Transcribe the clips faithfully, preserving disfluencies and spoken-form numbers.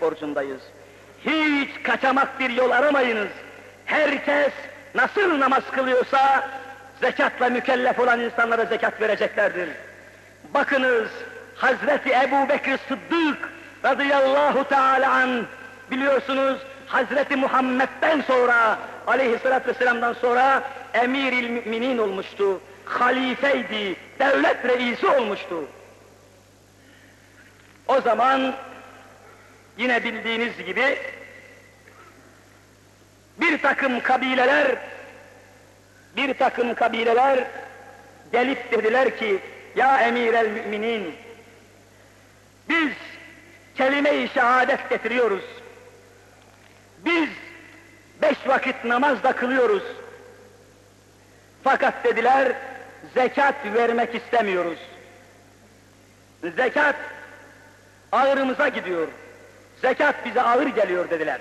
borcundayız. Hiç kaçamak bir yol aramayınız. Herkes nasıl namaz kılıyorsa, zekatla mükellef olan insanlara zekat vereceklerdir. Bakınız, Hazreti Ebu Bekir Sıddık radıyallahu teâlâ anh, biliyorsunuz, Hazreti Muhammed'den sonra, aleyhissalatü vesselam'dan sonra emir-i müminin olmuştu, halifeydi, devlet reisi olmuştu. O zaman, yine bildiğiniz gibi, bir takım kabileler, bir takım kabileler gelip dediler ki, ya emir-el müminin, biz kelime-i şehadet getiriyoruz. Biz beş vakit namaz da kılıyoruz. Fakat dediler, zekat vermek istemiyoruz. Zekat ağırımıza gidiyor. Zekat bize ağır geliyor dediler.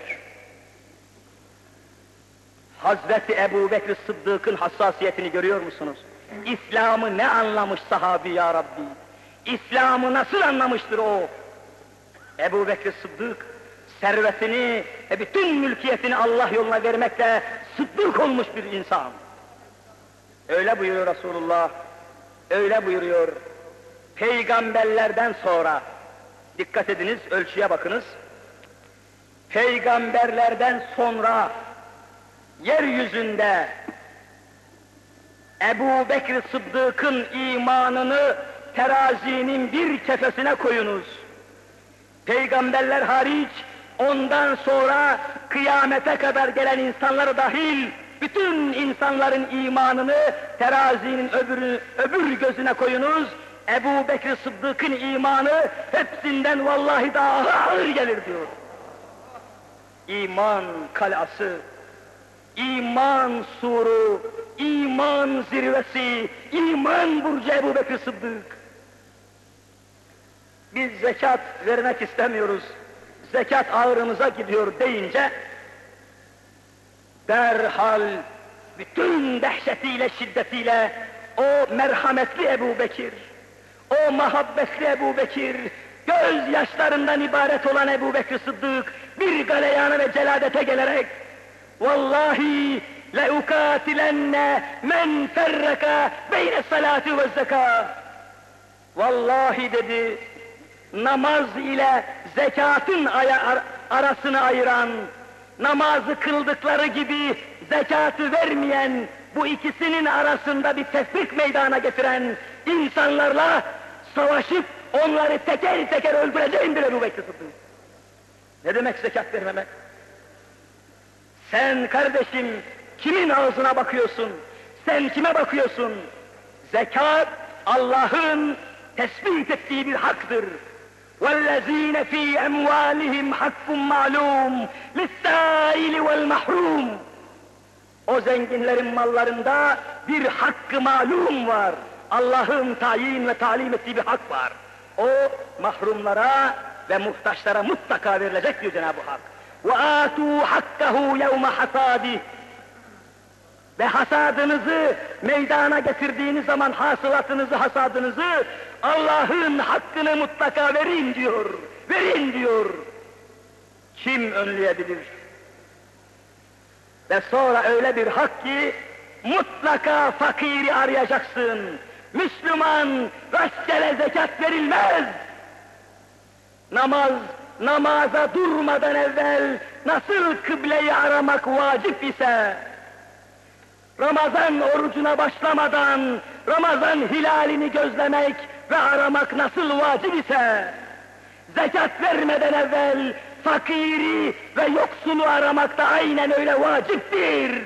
Hazreti Ebu Bekir Sıddık'ın hassasiyetini görüyor musunuz? İslam'ı ne anlamış sahabi ya Rabbi? İslam'ı nasıl anlamıştır o? Ebu Bekir Sıddık, servetini ve bütün mülkiyetini Allah yoluna vermekle sıddık olmuş bir insan. Öyle buyuruyor Resulullah, öyle buyuruyor. Peygamberlerden sonra, dikkat ediniz, ölçüye bakınız. Peygamberlerden sonra, yeryüzünde Ebu Bekir Sıddık'ın imanını terazinin bir kefesine koyunuz. Peygamberler hariç, ondan sonra kıyamete kadar gelen insanlar dahil, bütün insanların imanını terazinin öbürü, öbür gözüne koyunuz. Ebu Bekir Sıddık'ın imanı hepsinden vallahi daha ağır gelir diyor. İman kalası, iman suru, iman zirvesi, iman burcu Ebu Bekir Sıddık. Biz zekat vermek istemiyoruz, zekat ağırımıza gidiyor deyince, derhal bütün dehşetiyle, şiddetiyle o merhametli Ebu Bekir, o muhabbetli Ebu Bekir, gözyaşlarından ibaret olan Ebu Bekir Sıddık bir galeyana ve celadete gelerek, vallahi leukâtilenne men ferreka beyne salâti ve zekâ, vallahi dedi, namaz ile zekatın arasını ayıran, namazı kıldıkları gibi zekatı vermeyen, bu ikisinin arasında bir tefrik meydana getiren insanlarla savaşıp onları teker teker öldüreceğimdir Ebu Bekir Sıddık. Ne demek zekat vermemek? Sen kardeşim kimin ağzına bakıyorsun? Sen kime bakıyorsun? Zekat Allah'ın tespit ettiği bir haktır. وَالَّذ۪ينَ ف۪ي اَمْوَالِهِمْ حَقٌّ مَعْلُومٌ لِلسَّائِلِ وَالْمَحْرُومِ. O zenginlerin mallarında bir hakkı malum var. Allah'ın tayin ve talim ettiği bir hak var. O mahrumlara ve muhtaçlara mutlaka verilecek diyor Cenab-ı Hak. وَآتُوا حَقَّهُ يَوْمَ حَسَادِهِ. Ve hasadınızı meydana getirdiğiniz zaman hasılatınızı, hasadınızı Allah'ın hakkını mutlaka verin diyor, verin diyor. Kim önleyebilir? Ve sonra öyle bir hak ki mutlaka fakiri arayacaksın. Müslüman rastgele zekat verilmez. Namaz, namaza durmadan evvel nasıl kıbleyi aramak vacip ise, Ramazan orucuna başlamadan Ramazan hilalini gözlemek ve aramak nasıl vacip ise, zekat vermeden evvel fakiri ve yoksulu aramak da aynen öyle vaciptir.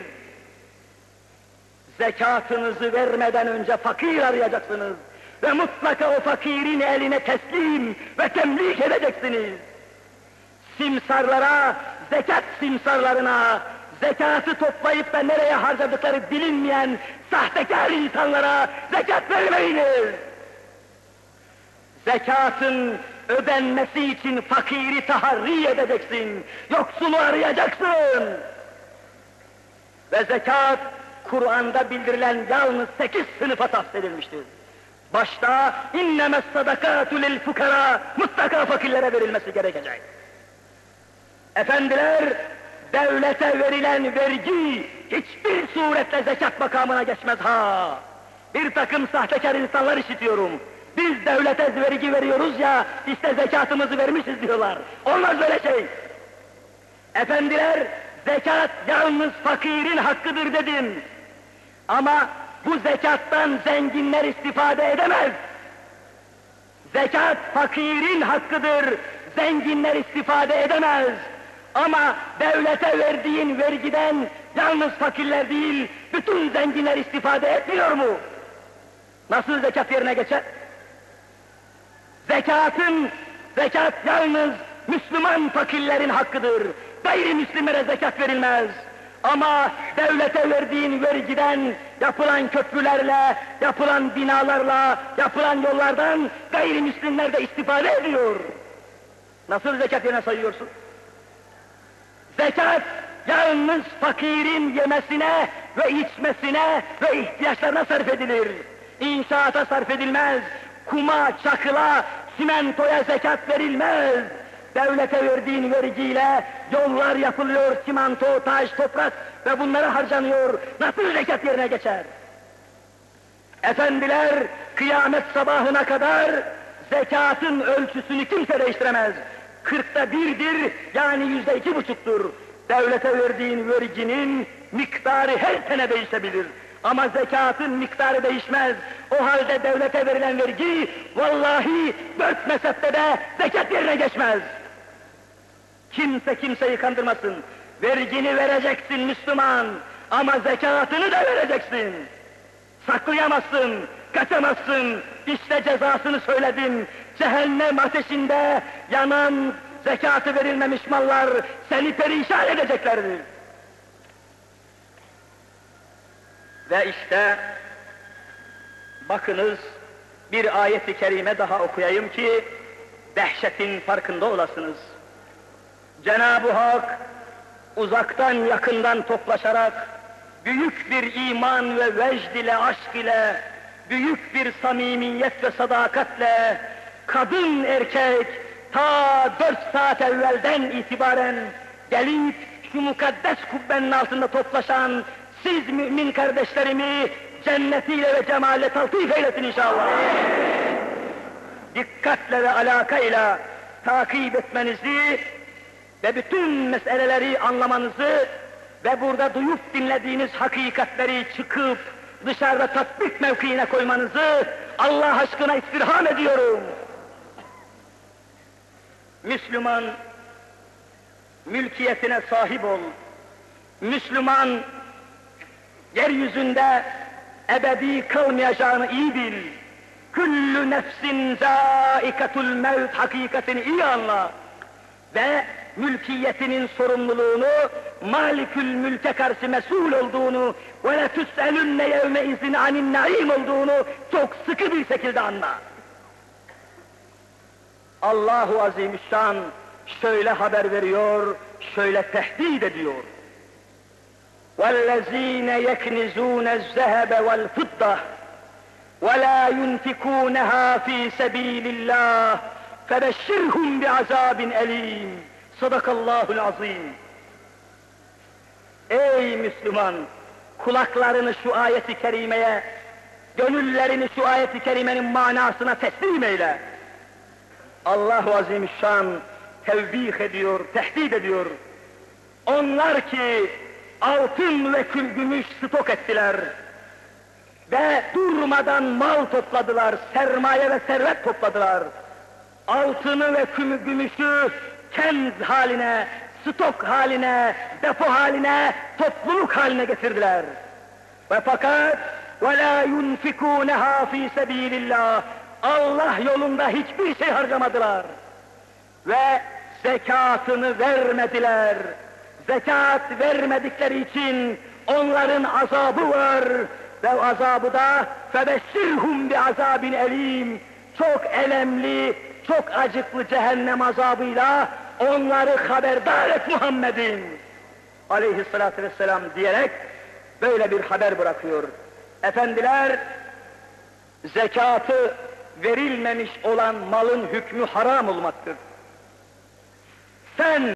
Zekatınızı vermeden önce fakir arayacaksınız ve mutlaka o fakirin eline teslim ve temlik edeceksiniz. Simsarlara, zekat simsarlarına, zekatı toplayıp da nereye harcadıkları bilinmeyen sahtekar insanlara zekat vermeyiniz. Zekatın ödenmesi için fakiri taharri edeceksin, yoksulu arayacaksın. Ve zekat, Kur'an'da bildirilen yalnız sekiz sınıfa tahsis edilmiştir. Başta innemes sadakatu lil fukara, mutlaka fakirlere verilmesi gerekecek. Efendiler, devlete verilen vergi hiçbir suretle zekat makamına geçmez ha! Bir takım sahtekar insanlar işitiyorum. Biz devlete vergi veriyoruz ya, işte zekatımızı vermişiz diyorlar. Olmaz böyle şey! Efendiler, zekat yalnız fakirin hakkıdır dedim. Ama bu zekattan zenginler istifade edemez. Zekat fakirin hakkıdır, zenginler istifade edemez. Ama devlete verdiğin vergiden yalnız fakirler değil, bütün zenginler istifade etmiyor mu? Nasıl zekat yerine geçer? Zekatın, zekat yalnız Müslüman fakirlerin hakkıdır. Gayrimüslimlere zekat verilmez. Ama devlete verdiğin vergiden, yapılan köprülerle, yapılan binalarla, yapılan yollardan gayrimüslimler de istifade ediyor. Nasıl zekat yerine sayıyorsun? Zekat yalnız fakirin yemesine ve içmesine ve ihtiyaçlarına sarf edilir. İnşaata sarf edilmez. Kuma, çakıla, simentoya zekat verilmez. Devlete verdiğin vergiyle yollar yapılıyor, çimento, taş, toprak ve bunlara harcanıyor. Nasıl zekat yerine geçer? Efendiler, kıyamet sabahına kadar zekatın ölçüsünü kimse değiştiremez. Kırkta birdir, yani yüzde iki buçuktur. Devlete verdiğin verginin miktarı her sene değişebilir. Ama zekatın miktarı değişmez. O halde devlete verilen vergi, vallahi dört mezhepte de zekat yerine geçmez. Kimse kimseyi kandırmasın. Vergini vereceksin Müslüman, ama zekatını da vereceksin. Saklayamazsın, kaçamazsın. İşte cezasını söyledim. Cehennem ateşinde yanan, zekatı verilmemiş mallar seni perişan edeceklerdir. Ve işte bakınız, bir ayet-i kerime daha okuyayım ki dehşetin farkında olasınız. Cenab-ı Hak uzaktan yakından toplaşarak büyük bir iman ve vecd ile, aşk ile, büyük bir samimiyet ve sadakatle kadın erkek ta dört saat evvelden itibaren gelip şu mukaddes kubbenin altında toplaşan siz mümin kardeşlerimi cennetiyle ve cemaliyle taltif eylesin inşallah. Dikkatle ve alakayla takip etmenizi ve bütün meseleleri anlamanızı ve burada duyup dinlediğiniz hakikatleri çıkıp dışarıda tatbik mevkiine koymanızı Allah aşkına istirham ediyorum. Müslüman, mülkiyetine sahip ol. Müslüman, yeryüzünde ebedi kalmayacağını iyi bil. Küllü nefsin zâikatul mevt hakikatini iyi anla. Ve mülkiyetinin sorumluluğunu, malikül mülke karşı mesul olduğunu ve le tüs'elünne yevme izin anin naim olduğunu çok sıkı bir şekilde anla. Allahu Azimüşşan şöyle haber veriyor, şöyle tehdit ediyor. وَالَّذ۪ينَ يَكْنِزُونَ الذَّهَبَ وَالْفِضَّةَ وَلَا يُنْفِقُونَهَا ف۪ي سَب۪يلِ اللّٰهِ فَبَشِّرْهُمْ بِعَذَابٍ أَل۪يمٍ. Sadakallahul azim. Ey Müslüman! Kulaklarını şu ayeti kerimeye, gönüllerini şu ayeti kerimenin manasına teslim eyle. Allah-u Azimüşşan tevbih ediyor, tehdit ediyor. Onlar ki altın ve kül gümüş stok ettiler ve durmadan mal topladılar, sermaye ve servet topladılar. Altını ve kümü gümüşü kenz haline, stok haline, depo haline, topluluk haline getirdiler. Ve fakat وَلَا يُنْفِكُونَهَا ف۪ي سَب۪يلِ اللّٰهِ Allah yolunda hiçbir şey harcamadılar. Ve zekatını vermediler. Zekat vermedikleri için onların azabı var. Ve azabı da فَبَشِّرْهُمْ بِعَذَابٍ اَل۪يمٍ. Çok elemli, çok acıklı cehennem azabıyla onları haberdar et Muhammed'in aleyhissalatü vesselam diyerek böyle bir haber bırakıyor. Efendiler, zekatı verilmemiş olan malın hükmü haram olmaktır. Sen